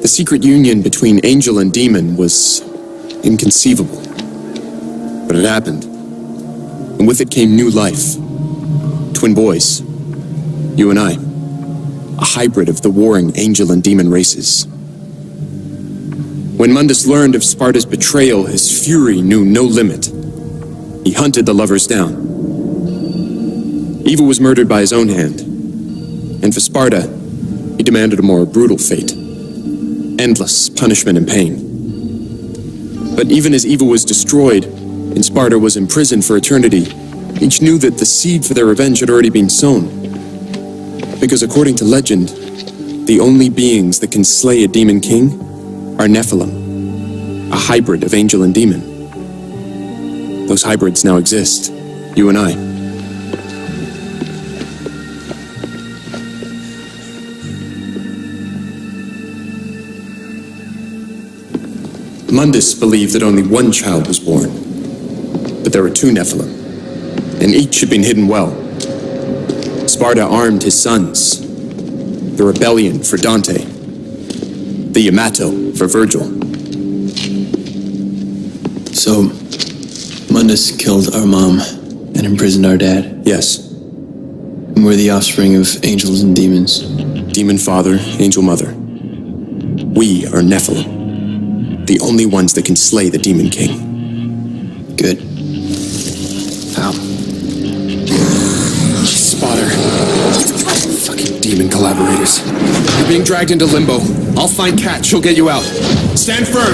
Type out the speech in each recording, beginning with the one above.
secret union between angel and demon was inconceivable. But it happened. And with it came new life. Twin boys. You and I. A hybrid of the warring angel and demon races. When Mundus learned of Sparta's betrayal, his fury knew no limit. He hunted the lovers down. Eva was murdered by his own hand. And for Sparta, he demanded a more brutal fate. Endless punishment and pain. But even as Eva was destroyed, and Sparta was imprisoned for eternity, each knew that the seed for their revenge had already been sown. Because according to legend, the only beings that can slay a demon king are Nephilim, a hybrid of angel and demon. Those hybrids now exist, you and I. Mundus believed that only one child was born, but there were two Nephilim, and each had been hidden well. Sparta armed his sons, the Rebellion for Dante, the Yamato for Virgil. So, Mundus killed our mom and imprisoned our dad? Yes. And we're the offspring of angels and demons. Demon father, angel mother. We are Nephilim, the only ones that can slay the Demon King. Good. How? Spotter. Fucking demon collaborators. You're being dragged into limbo. I'll find Kat. She'll get you out. Stand firm.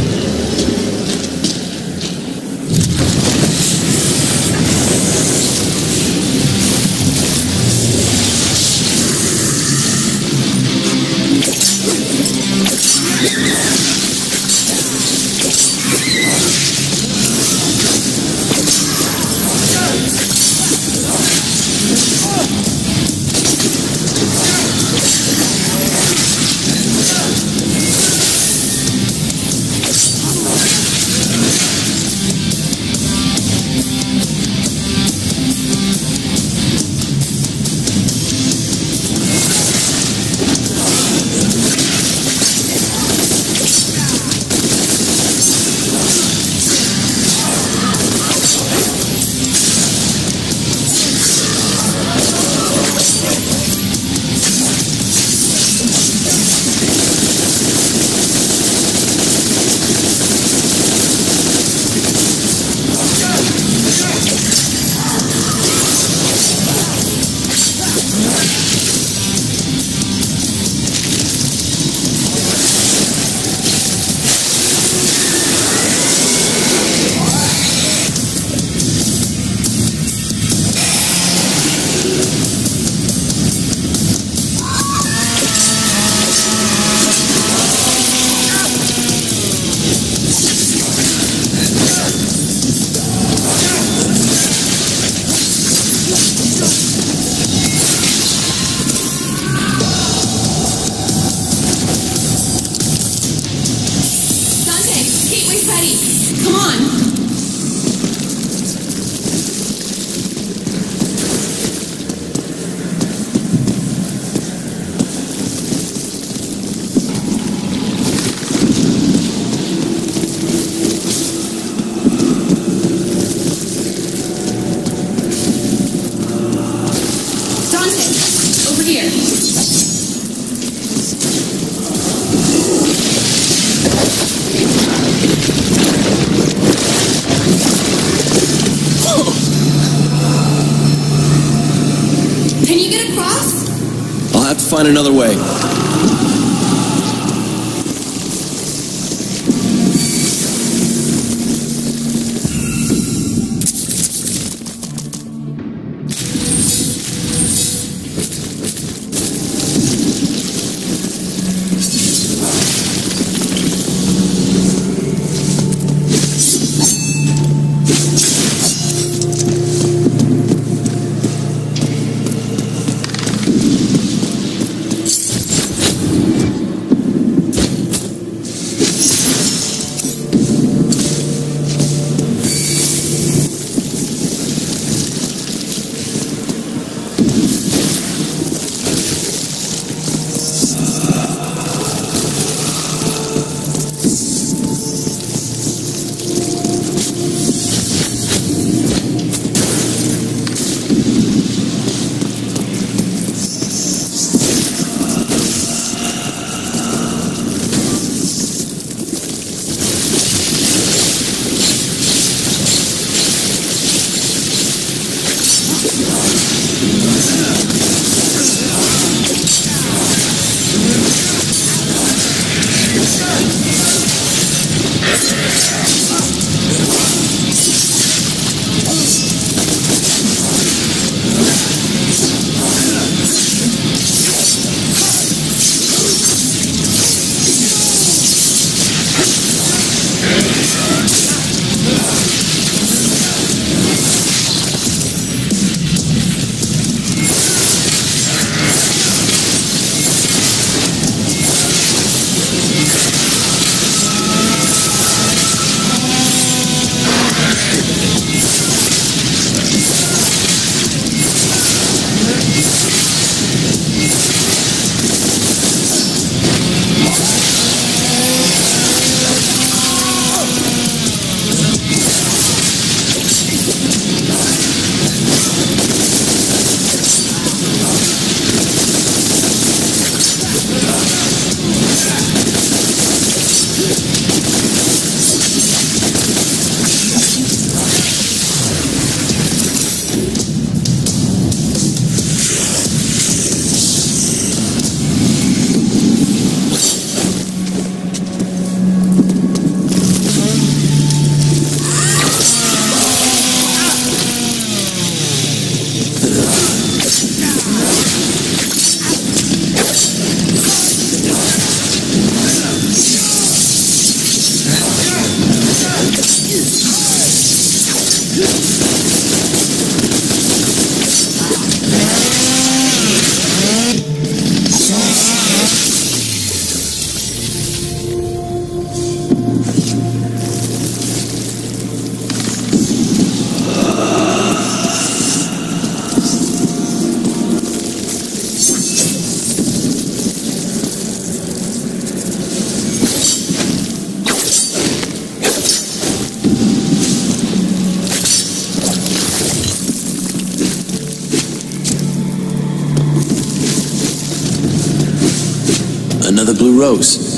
Find another way. Another blue rose.